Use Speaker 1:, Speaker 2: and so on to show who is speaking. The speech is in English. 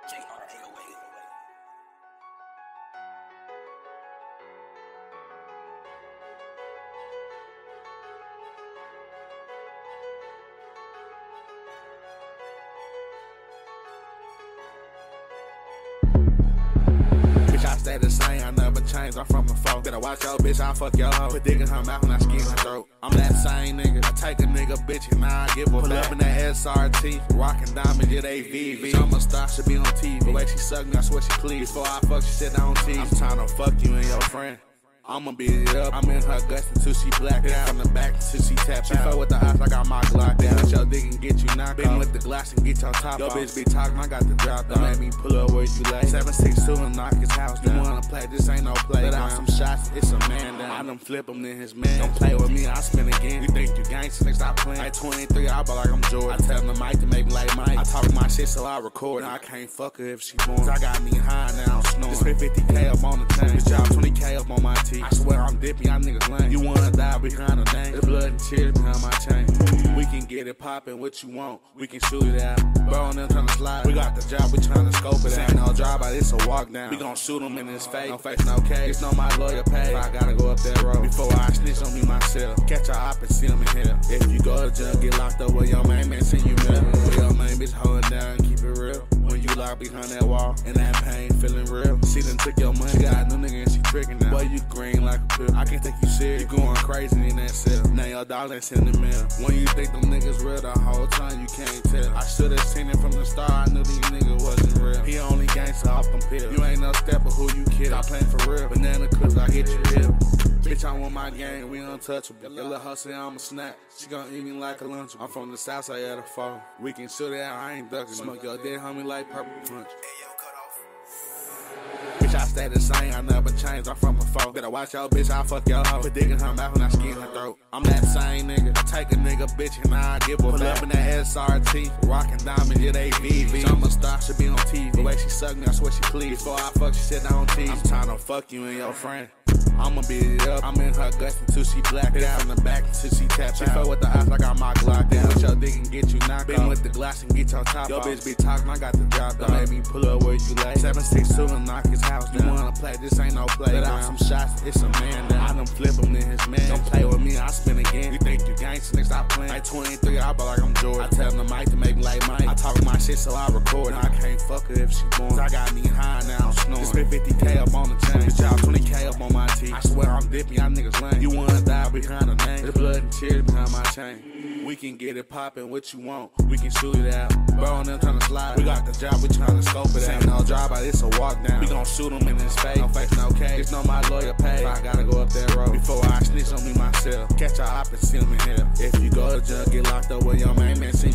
Speaker 1: I stay the same, I never change, I'm from a folk. Better watch your bitch, I'll fuck your hoe. Put dick in her mouth and I skin her throat. I'm that same nigga, I take a nigga bitch and I give her back. Pull up in that SRT, rockin' diamond, yeah, they VV. I'm a star, should be on TV. The way she suck me, I swear she please. Before I fuck, she sit down TV. I'm tryna fuck you and your friend. I'ma beat it up, I'm in her guts until she black out. From the back until she tap out. She fuck with the eyes, I got my Glock down. Let your dick and get you knocked out. With the glass and get your top off. Yo bitch be talking, I got the drop down. Make me pull up where you lay. 762 and knock his house down. You wanna play, this ain't no play. Let out some shots, it's a man down. I done flip him, then his man. Don't play with me, I spin again. You think you gangsta, nigga, stop playing. At 23, I ball like I'm Jordan. I tell the mic to make me like Mike. I talk my shit so I record. Now I can't fuck her if she born. Cause I got me high now, I'm snoring. Spend 50K up on the chain. This job 20K up on my teeth. I swear I'm dipping. Y'all niggas lame. You wanna die behind the name. There's blood and tears behind my chain. We can get it poppin', what you want. We can shoot it out. Bro and them tryna slide. We got the job, we tryna scope it out. Ain't no drive by, it's a walk down. We gon' shoot him in his face. No face, no case. Know my lawyer paid. I gotta go up that road before I snitch on me myself. Catch a op and see him in here. If you go to jail, get locked up with your main man, send you middle. With your main bitch holding down, keep it real. When you lock behind that wall, and that pain feeling real. She done took your money. She got a new nigga and she tricking now. Boy, you green like a pill. I can't take you serious. You going crazy in that cell. Now your dog ain't in the mail. When you think them niggas real, the whole time you can't tell. I should've seen it from the start. I knew these niggas wasn't real. He only gangsta off them pills. You ain't no stepper who you kill. Stop playing for real. Banana clips, I hit you pill. Bitch, I want my gang, we untouchable. Your little hustle, I'm a snack. She gon' eat me like a lunch. I'm from the south side of the fall. We can shoot it out, I ain't ducking. Smoke your dead homie like purple punch. Bitch, I stay the same, I never change, I'm from a folk. Better watch your bitch, I'll fuck your hoe. Put dick in her mouth and I skin her throat. I'm that same nigga, I take a nigga bitch and I give her back. Pull up in that SRT, rockin' diamond, yeah, they VV. I'm a star, should be on TV. The way she suck me, I swear she please. Before I fuck, she sit down TV. I'm tryna fuck you and your friend. I'ma beat it up, I'm in her guts until she black out. From the back until she tap out. She fuck with the eyes, I got my Glock down. Let your dick and get you knocked out. With the glass and get your top off. Yo bitch be talking, I got the drop down. Make me pull up where you lay. 762 and knock his house down. You wanna play, this ain't no play. Let out some shots, it's a man down. I done flip him, then his man. Don't play with me, I spin again. You think you gangsta, nigga, stop playing. At 23, I ball like I'm Jordan. I tell the mic to make me like Mike. I talk my shit so I record. Now I can't fuck her if she born. Cause I got me high now, I'm snoring. Spend 50K up on the chain. This job 20K up on my teeth. I swear I'm dipping, y'all niggas lame. You wanna die behind the name. There's blood and tears behind my chain. We can get it poppin', what you want. We can shoot it out. Bro and them tryna slide. We got the job, we tryna scope it out. Ain't no drive by, it's a walk down. We gon' shoot him in his face. No face, no case. Know my lawyer paid. I gotta go up that road before I snitch on me myself. Catch a op and see him in here. If you go to jail, get locked up with your main man, see